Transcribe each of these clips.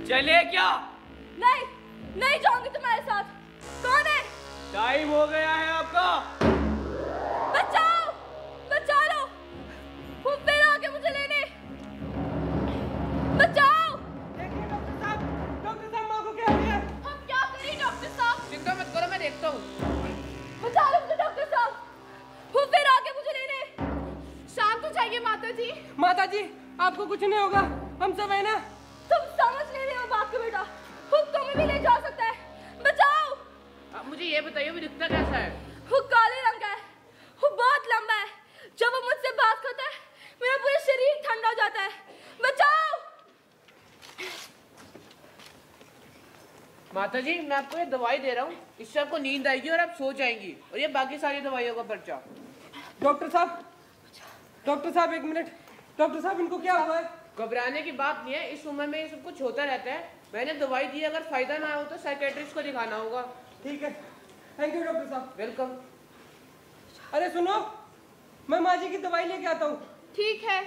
चले क्या? नहीं, नहीं जाऊंगी तुम्हारे साथ। कौन है? टाइम हो गया है आपका। बचाओ, बचा लो, वो फिर आके मुझे लेने। बचाओ। देखिए डॉक्टर साहब माँ को क्या हो गया? हम क्या करें डॉक्टर साहब? चिंता मत करो, मैं देखता हूँ। बचा लो मुझे डॉक्टर साहब, वो फिर आके मुझे लेने। शांत हो जाइए माता जी। माता जी आपको कुछ नहीं होगा, हम सब है ना। तुम समझ नहीं रहे हो बात को बेटा, वो तुम्हें भी ले जा सकता है। बचाओ। अब मुझे ये बताइए वो दिखता कैसा है? वो काले रंग का है, वो बहुत लंबा है। जब वो मुझसे बात करता है मेरा पूरा शरीर ठंडा हो जाता है। बचाओ। माता जी मैं आपको ये दवाई दे रहा हूँ, इससे आपको नींद आएगी और आप सो जाएंगी, और ये बाकी सारी दवाइयों का पर्चा। डॉक्टर साहब एक मिनट। डॉक्टर साहब इनको क्या हुआ है? घबराने की बात नहीं है, इस उम्र में ये सब कुछ होता रहता है। मैंने दवाई दी, अगर फायदा ना हो तो साइकेट्रिस्ट को दिखाना होगा। ठीक है, थैंक यू डॉक्टर साहब। वेलकम। अरे सुनो, मैं माँ जी की दवाई लेके आता हूँ। ठीक है।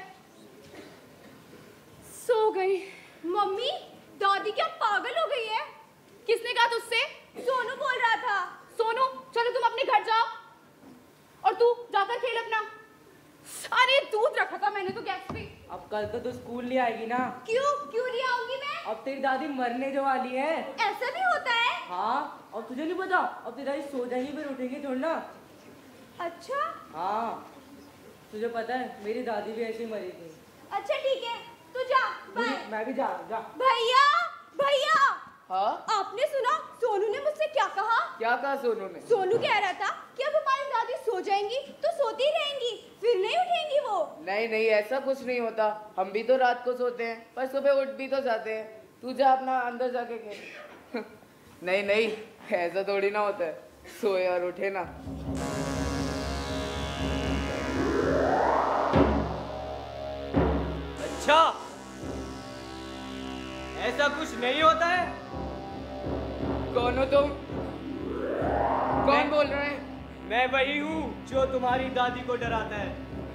सो गई। मम्मी, दादी क्या पागल हो गई है? किसने कहा तुझसे? सोनू बोल रहा था। सोनू, चलो तुम अपने घर जाओ और तू जाकर खेल अपना। अरे दूध रखा था मैंने तो गैस पे। अब कल तो स्कूल नहीं आएगी ना? क्यों नहीं आऊंगी मैं? अब तेरी दादी मरने जो वाली है। ऐसा भी होता है? हाँ, अब तुझे नहीं पता, अब तेरी दादी सो जाएगी फिर उठेगी थोड़ी ना। अच्छा। हाँ, तुझे पता है मेरी दादी भी ऐसे ही मरी थी। अच्छा ठीक है, तू जा। बाय। मैं भी जा। भैया, भैया। हाँ? आपने सुना सोनू ने मुझसे क्या कहा? क्या कहा सोनू ने? सोनू कह रहा था कि अब हमारी दादी सो जाएंगी तो सोती रहेंगी, फिर नहीं उठेंगी वो। नहीं, ऐसा कुछ नहीं होता। हम भी तो रात को सोते हैं, पर सुबह उठ भी तो जाते हैं। तू जा अपना अंदर जाके खेल। नहीं, ऐसा थोड़ी ना होता है, सोए और उठे ना। अच्छा, ऐसा कुछ नहीं होता है। कौन हो तुम? कौन बोल रहे हैं? मैं वही हूँ जो तुम्हारी दादी को डराता है।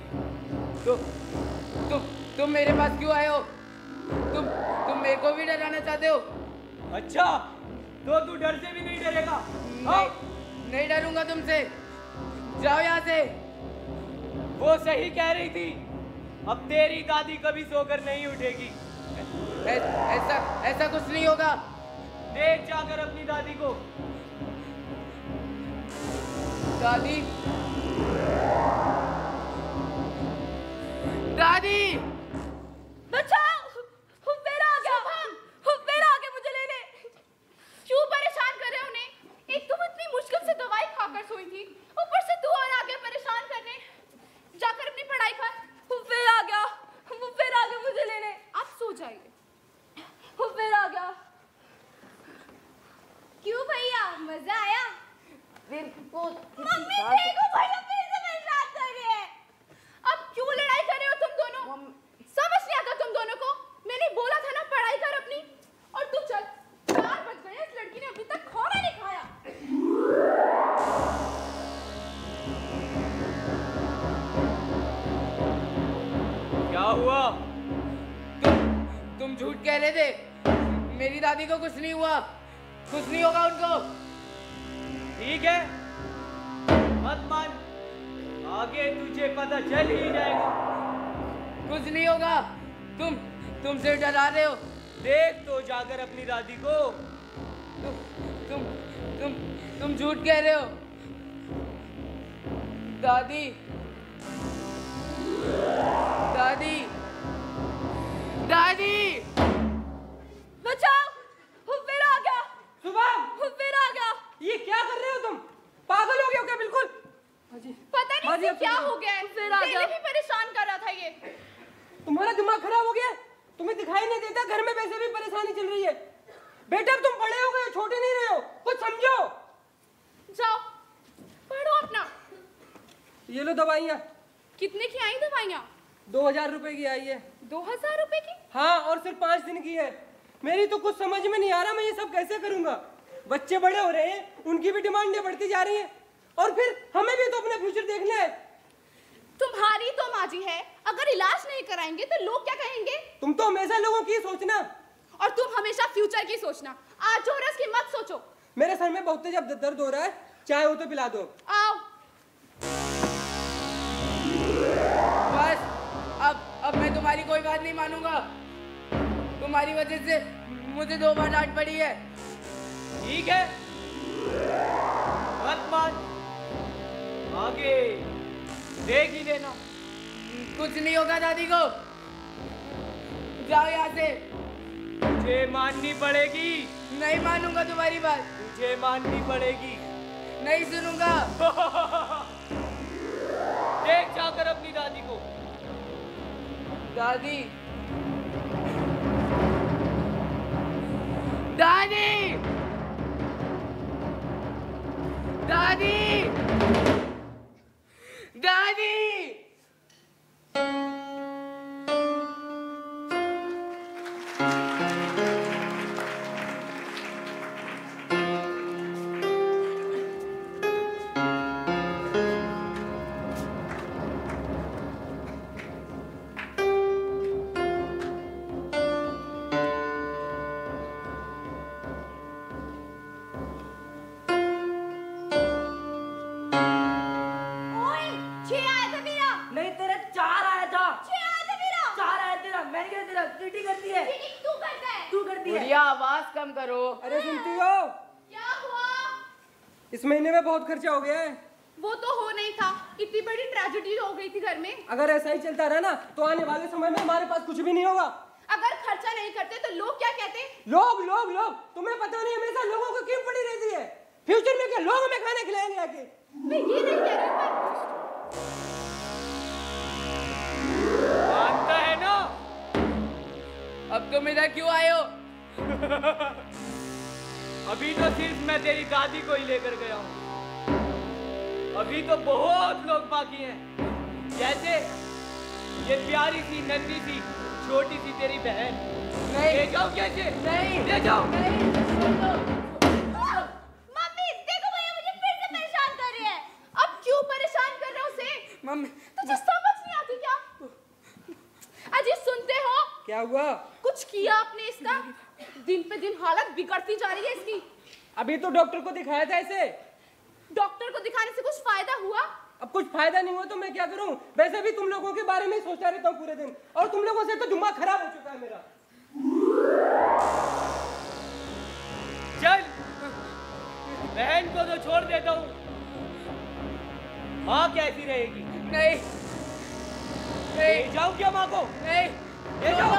तुम मेरे पास क्यों आए हो? तुम मेरे को भी डराना चाहते हो? अच्छा, तो तू डर से भी नहीं डरेगा? नहीं डरूंगा तुमसे। जाओ यहाँ से। वो सही कह रही थी, अब तेरी दादी कभी सोकर नहीं उठेगी। ऐसा कुछ नहीं होगा। देख जाकर अपनी दादी को। दादी बचाओ, फिर आ गया मुझे लेने। क्यों परेशान कर रहे हो उन्हें? एक तो वो इतनी मुश्किल से दवाई खाकर सोई थी, ऊपर से तू और आ गया परेशान करने। जाकर अपनी पढ़ाई कर। वो फिर आ गया मुझे लेने। आप सो जाइए। वो फिर आ गया। क्यों भैया, मजा आया? मम्मी देखो भैया फिर से परेशान कर रहे हैं। अब क्यों लड़ाई कर रहे हो तुम दोनों? समझ नहीं आता तुम दोनों को। मैंने बोला था ना पढ़ाई कर अपनी, और तू चल। 4 बज गए, इस लड़की ने अभी तक खाना नहीं खाया। क्या हुआ? तुम झूठ कह रहे थे। मेरी दादी को कुछ नहीं हुआ, कुछ नहीं होगा उनको। ठीक है, मत मान, आगे तुझे पता चल ही जाएगा। कुछ नहीं होगा। तुम सिर्फ डरा रहे हो। देख तो जाकर अपनी दादी को। तुम झूठ कह रहे हो। दादी बचाओ, वो फिर आ गया। शुभम, फिर आ गया। ये क्या कर रहे हो तुम? पागल हो गए हो क्या बिल्कुल? पता नहीं इसे क्या हो गया है। फिर आ गया। पहले भी परेशान कर रहा था ये। तुम्हारा दिमाग खराब हो गया? तुम्हें दिखाई नहीं देता घर में वैसे भी परेशानी चल रही है? बेटा अब तुम बड़े हो गए, छोटे नहीं रहे हो, कुछ समझो। जाओ पढ़ो अपना। ये लो दवाइयाँ। कितने की आई दवाइयाँ? 2000 रुपए की आई है। 2000 रुपए की? हाँ, और सिर्फ 5 दिन की है। मेरी तो कुछ समझ में नहीं आ रहा, मैं ये सब कैसे करूंगा? बच्चे बड़े हो रहे हैं, उनकी भी डिमांडें बढ़ती जा रही हैं, और फिर हमें भी तो अपना फ्यूचर देखना है। तुम्हारी तो माँ जी है, अगर इलाज नहीं कराएंगे तो लोग क्या कहेंगे? तुम तो हमेशा लोगों की सोचना। और तुम हमेशा फ्यूचर की सोचना, आज हो रहा है इसकी मत सोचो। मेरे सर में बहुत तेज अब दर्द हो रहा है, चाय हो तो पिला दो। आओ। बस अब मैं तुम्हारी कोई बात नहीं मानूंगा। तुम्हारी वजह से मुझे 2 बार डांट पड़ी है। ठीक है, मत मान, आगे देख ही लेना। कुछ नहीं होगा दादी को, जाओ यहाँ से। तुझे माननी पड़ेगी। नहीं मानूंगा तुम्हारी बात, तुझे माननी पड़ेगी। नहीं सुनूंगा। देख जाकर अपनी दादी को। दादी, दादी, दादी, दादी। गुड़िया आवाज कम करो। अरे सुनती हो? क्या हुआ? इस महीने में बहुत खर्चा हो गया है। वो तो हो नहीं था, इतनी बड़ी ट्रेजेडी हो गई थी घर में। अगर ऐसा ही चलता रहा ना तो आने वाले समय में हमारे पास कुछ भी नहीं होगा। अगर खर्चा नहीं करते तो लोग क्या कहते? लोग लोग लोग तुम्हें पता नहीं हमेशा लोगों को क्यों पड़ी रहती है? फ्यूचर में क्या लोग हमें खाना खिलाएंगे आके? मैं ये नहीं कह रही हूँ, मानता है ना? अब तुम इधर क्यों आए हो? अभी तो सिर्फ मैं तेरी दादी को ही लेकर गया हूँ। अभी तो बहुत लोग बाकी हैं, जैसे ये प्यारी सी नन्ही सी छोटी सी तेरी बहन। नहीं। ले जाओ कैसे? नहीं। ले जाओ। नहीं, छोड़ दो। मम्मी देखो भैया मुझे फिर से परेशान कर रही है। अब क्यों परेशान कर रहे हो उसे? मम्मी, तुझे समझ नहीं आती क्या? अजी सुनते हो? क्या हुआ? कुछ किया आपने इसका? दिन पे दिन हालत बिगड़ती जा रही है इसकी। अभी तो डॉक्टर को दिखाया था इसे। डॉक्टर को दिखाने से कुछ फायदा हुआ? अब कुछ फायदा नहीं हुआ तो मैं क्या करूं? वैसे भी तुम लोगों के बारे में ही सोचता रहता हूँ पूरे दिन, और तुम लोगों से तो दिमाग खराब हो चुका है मेरा। चल, बहन को तो छोड़ देता हूँ, माँ कैसी रहेगी? नहीं, ले जाऊं क्या माँ को? नहीं, ले जाओ।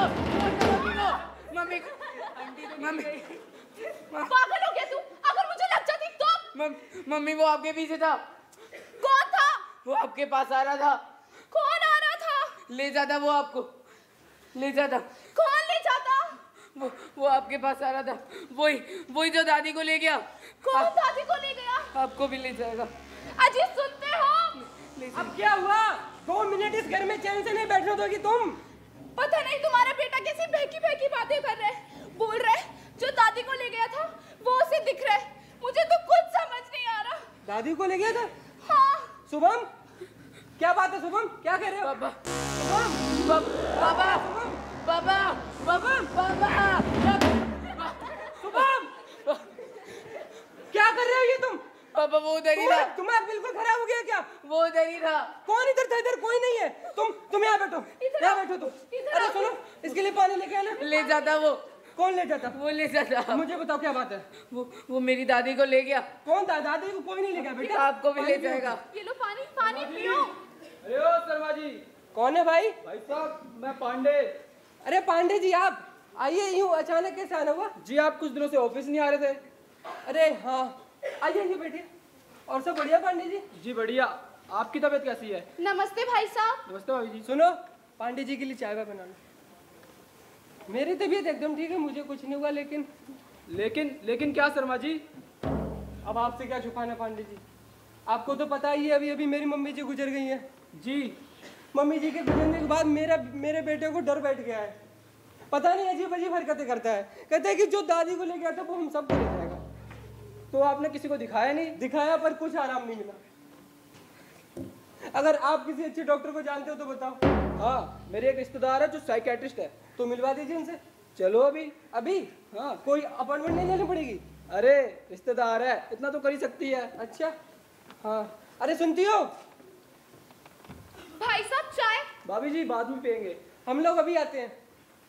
मम्मी को, मम्मी, पागल हो गया तू? अगर मुझे लग जाती तो? मम्मी वो आपके पीछे था। कौन था? वो आपके पास आ रहा था। कौन आ रहा था? ले जाता वो आपको, ले जाता। कौन ले जाता? वो आपके पास आ रहा था। वही जो दादी को ले गया। कौन दादी को ले गया? आपको भी ले जाएगा। अजी सुनते हो? अब क्या हुआ? 2 मिनट इस घर में चैन से नहीं बैठने दोगी तुम? पता नहीं तुम्हारा बेटा कैसी बहकी बहकी बातें कर रहे, बोल रहे जो दादी को ले गया था वो उसे दिख रहा है। मुझे तो कुछ समझ नहीं आ रहा। दादी को ले गया था? हाँ। शुभम, क्या बात है शुभम? क्या कह रहे हो? पापा, शुभम, पापा, पापा, पापा, पापा, शुभम, क्या कर रहे हो ये तुम? पापा वो उधर ही था। तुम्हारा बिल्कुल खराब हो गया क्या? वो उधर ही था। कौन इधर था? इधर कोई नहीं है। तुम यहाँ बैठो, यहाँ बैठो तुम। अरे सुनो, इसके लिए पानी लेके आना। ले जाता वो। कौन ले जाता? वो ले जाता। मुझे बताओ क्या बात है? वो मेरी दादी को ले गया। कौन था? दादी को कोई नहीं ले गया बेटा। आपको भी ले जाएगा। ये लो पानी, पानी पियो। अरे ओ शर्मा जी। कौन है भाई? भाई साहब, मैं पांडे। अरे पांडे जी, आप आइए। यूँ अचानक कैसे आना हुआ? जी आप कुछ दिनों से ऑफिस नहीं आ रहे थे। अरे हाँ, आइए आइए बैठिए। और सब बढ़िया पांडे जी? जी बढ़िया। आपकी तबीयत कैसी है? नमस्ते भाई साहब। नमस्ते भाभी जी। सुनो, पांडे जी के लिए चाय बना लो। मेरी तबीयत एकदम ठीक है, मुझे कुछ नहीं हुआ। लेकिन क्या शर्मा जी? अब आपसे क्या छुपाना पांडे जी? आपको तो पता ही है, अभी अभी मेरी मम्मी जी गुजर गई हैं। जी। मम्मी जी के गुजरने के बाद मेरे बेटे को डर बैठ गया है। पता नहीं अजीब अजीब हरकतें करता है। कहता है कि जो दादी को ले गया था वो हम सबको ले जाएगा। तो आपने किसी को दिखाया नहीं? दिखाया पर कुछ आराम नहीं मिला। अगर आप किसी अच्छे डॉक्टर को जानते हो तो बताओ। हाँ, मेरे एक रिश्तेदार है जो साइकियाट्रिस्ट है। तो मिलवा दीजिए उनसे। चलो अभी। अभी? हाँ। कोई अपॉइंटमेंट नहीं लेनी पड़ेगी? अरे रिश्तेदार है, इतना तो कर ही सकती है। अच्छा हाँ। अरे सुनती हो भाई साहब चाय? भाभी जी बाद में पियेंगे। हम लोग अभी आते हैं।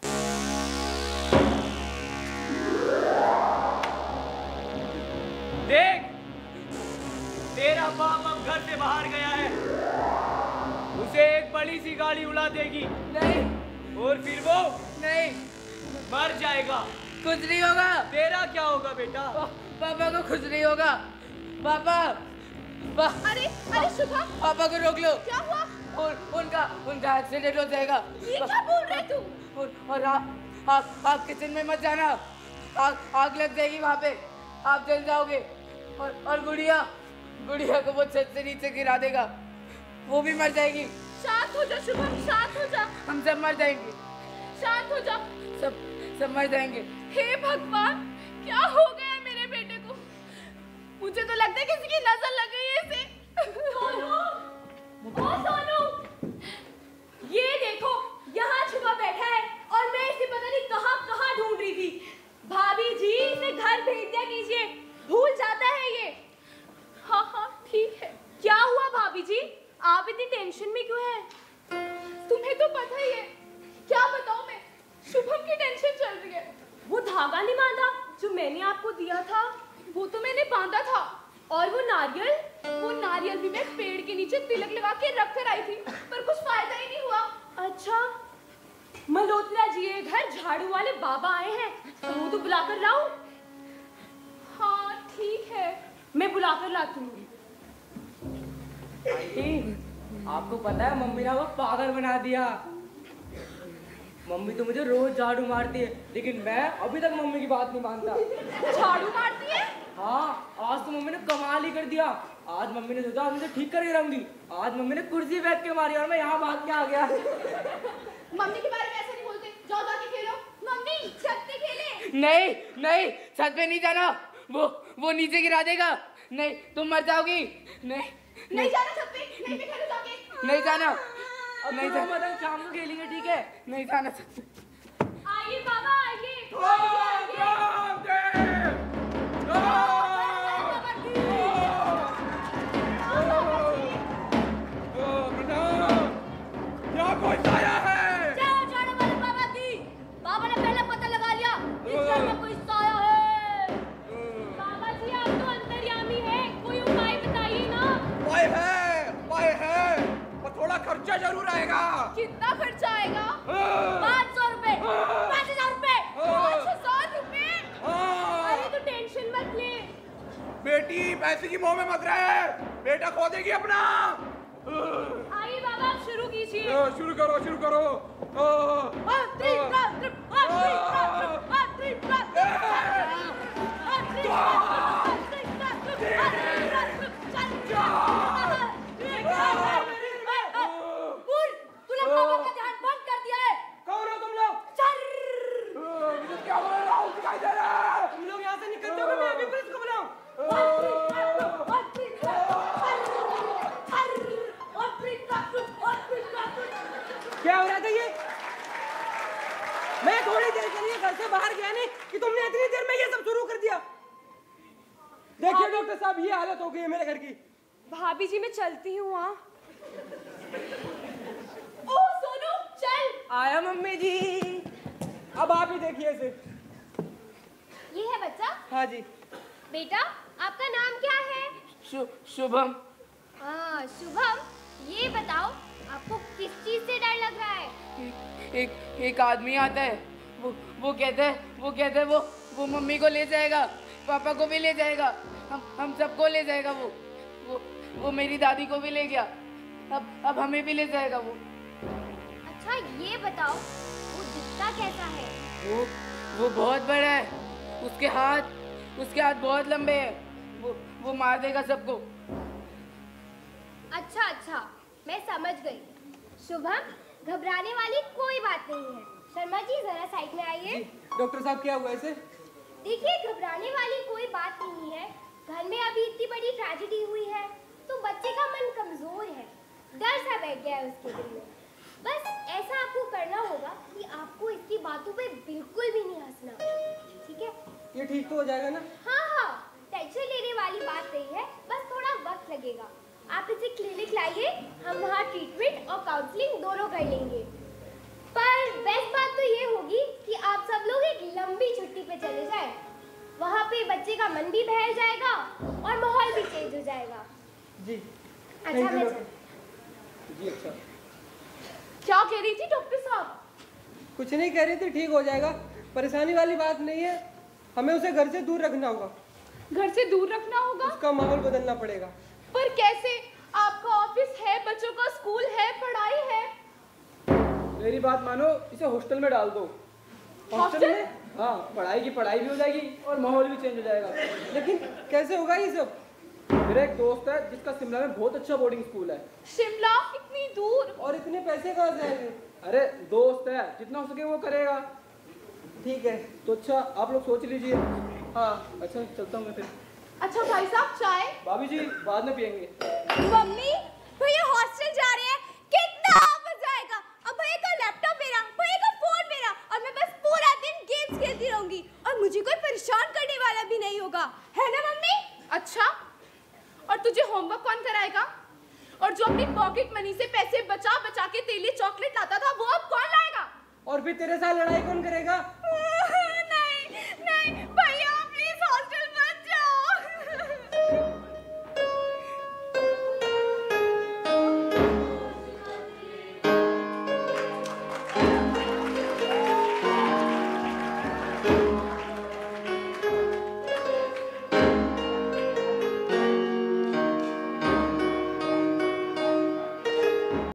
देख, तेरा बाप अब घर से बाहर गया है, उसे एक बड़ी सी गाड़ी उड़ा देगी। नहीं और फिर वो नहीं, मर जाएगा। कुछ नहीं होगा। तेरा क्या होगा बेटा? पापा को कुछ नहीं होगा। पापा अरे अरे शुभम, पापा को रोक लो। क्या हुआ? उनका एक्सीडेंट हो जाएगा। ये क्या बोल रहे तू? और आप किचन में मत जाना, आग लग जाएगी वहाँ पे, आप जल जाओगे। और गुड़िया को वो छत से नीचे गिरा देगा, वो भी मर जाएगी। शांत हो जा शुभम, शांत हो जा। हम सब मर जाएंगे, शांत हो जा। सब मर जाएंगे। हे भगवान, क्या हो गया है मेरे बेटे को? मुझे तो लगता है किसी की नजर लग गई है इसे। ओ सोनू, ये देखो यहाँ छुपा बैठा है और मैं इसे पता नहीं कहाँ कहाँ ढूंढ रही थी। भाभी जी इसे घर भेज दिया कीजिए, भूल जाता है ये। हाँ हाँ ठीक है। क्या हुआ भाभी जी, आप इतनी टेंशन में क्यों हैं? तुम्हें तो पता ही है, क्या बताऊं मैं, शुभम की टेंशन चल रही है। वो धागा नहीं बांधा जो मैंने आपको दिया था? वो तो मैंने बांधा था। और वो नारियल भी मैं पेड़ के नीचे तिलक लगा के रख कर आई थी, पर कुछ फायदा ही नहीं हुआ। अच्छा, मल्होत्रा जी के घर झाड़ू वाले बाबा आए हैं, तो वो तो बुलाकर लाऊं? हाँ ठीक है, मैं बुलाकर लाती हूँ। आंटी, आपको पता है मम्मी ने वो पागल बना दिया। मम्मी तो मुझे रोज झाड़ू मारती है, लेकिन मैं अभी तक मम्मी की बात नहीं मानता। झाड़ू मारती है? हाँ, आज तो मम्मी ने कमाल ही कर दिया। आज मम्मी ने सोचा मुझे ठीक करके रहूंगी, आज मम्मी ने कुर्सी फेंक के मारी और मैं यहाँ भाग के आ गया। मम्मी के बारे में ऐसे नहीं बोलते, जाओ जाके खेलो। मम्मी छत पे खेले। नहीं, छत पे नहीं जाना, वो नीचे गिरा देगा। नहीं, तुम मर जाओगी। नहीं जाना छत पे, नहीं पे खेलो जाके। नहीं जाना, अब नहीं तो जाना, मदन शाम को खेलेंगे, ठीक है? नहीं जाना छत पे। आइए बाबा आइए। कोई साया है? जाओ झाड़ू वाले बाबा की। बाबा ने पहले पता लगा लिया इस घर में कोई साया है। बाबा जी आप तो अंतर्यामी हैं, कोई उपाय बताइए ना। उपाय है, पर थोड़ा खर्चा जरूर आएगा। कितना खर्चा आएगा? 500 रुपए, 5000 रुपए। 5000 रुपए? अरे तो टेंशन मत ले। बेटी पैसे की मोह में मत रहे, बेटा खो देगी अपना। आइए बाबा आप शुरू कीजिए। शुरू करो। तूने बाबा का ध्यान भंग कर दिया है। कौन हो तुम लोग? मुझे क्या बोल रहा हूँ, दिखाई दे रहा है। तुम लोग यहाँ से निकलते हो, मैं अभी पुलिस को बुलाऊं? क्या हो रहा था ये? मैं थोड़ी देर के लिए घर से बाहर गया नहीं कि तुमने इतनी देर में ये सब शुरू कर दिया। देखिए डॉक्टर साहब, ये हालत हो गई है मेरे घर की। भाभी जी मैं चलती हूँ। हाँ ओ सोनू चल। आया मम्मी जी। अब आप ही देखिए इसे। ये है बच्चा। हाँ जी। बेटा आपका नाम क्या है? शुभम। हाँ शुभम, ये बताओ आपको किस चीज से डर लग रहा है? एक आदमी आता है, वो कहता है वो मम्मी को ले जाएगा, पापा को भी ले जाएगा, हम सबको ले जाएगा। वो मेरी दादी को भी ले गया, अब हमें भी ले जाएगा वो। अच्छा ये बताओ वो दिखता कैसा है? वो बहुत बड़ा है, उसके हाथ बहुत लंबे हैं, वो मार देगा सबको। अच्छा मैं समझ गई। शुभम घबराने वाली कोई बात नहीं है। शर्मा जी जरा साइड में आइए। डॉक्टर साहब क्या हुआ इसे? देखिए घबराने वाली कोई बात नहीं है। घर में अभी इतनी बड़ी ट्रेजेडी हुई है तो बच्चे का मन कमजोर है, डर सा बैठ गया है उसके दिल में। बस ऐसा आपको करना होगा कि आपको इसकी बातों पे बिल्कुल भी नहीं हंसना, ठीक है? ये ठीक तो हो जाएगा ना? हाँ हाँ, टेंशन लेने वाली बात नहीं है, बस थोड़ा वक्त लगेगा। आप इसे क्लिनिक लाइए, हम वहाँ ट्रीटमेंट और काउंसलिंग दोनों कर लेंगे। पर बेस्ट बात तो ये होगी कि आप सब लोग एक लंबी छुट्टी पे चले जाएं। वहाँ पे बच्चे का मन भी बहल जाएगा और माहौल भी चेंज हो जाएगा। जी। अच्छा मैं जी अच्छा। क्या कह रही थी डॉक्टर साहब? कुछ नहीं कह रही थी, ठीक हो जाएगा, परेशानी वाली बात नहीं है। हमें उसे घर से दूर रखना होगा। घर से दूर रखना होगा? उसका माहौल बदलना पड़ेगा। पर कैसे? आपका ऑफिस है, बच्चों का स्कूल है, पढ़ाई है। मेरी बात मानो, इसे हॉस्टल में डाल दो। हॉस्टल में? हाँ, पढ़ाई की पढ़ाई भी हो जाएगी और माहौल भी चेंज हो जाएगा। लेकिन कैसे होगा ये सब? मेरा एक दोस्त है जिसका शिमला में बहुत अच्छा बोर्डिंग स्कूल है। शिमला? इतनी दूर? और इतने पैसे कहाँ से आएंगे? अरे दोस्त है, जितना हो सके वो करेगा। ठीक है। तो अच्छा आप लोग सोच लीजिए। हाँ अच्छा चलता हूँ मैं फिर। अच्छा भाई साहब चाय? भाभी जी बाद में पियेंगे। मम्मी भैया हॉस्टल जा रहे हैं, कितना मजा आएगा। अब भैया का लैपटॉप मेरा, भैया का फोन मेरा, और मैं बस पूरा दिन गेम्स खेलती रहूंगी और मुझे कोई परेशान करने वाला भी नहीं होगा, है ना मम्मी? अच्छा, और तुझे होमवर्क कौन कराएगा? और जो अपनी पॉकेट मनी से पैसे बचा बचा के तेली चॉकलेट लाता था, वो अब कौन लाएगा? और फिर तेरे साथ लड़ाई कौन करेगा?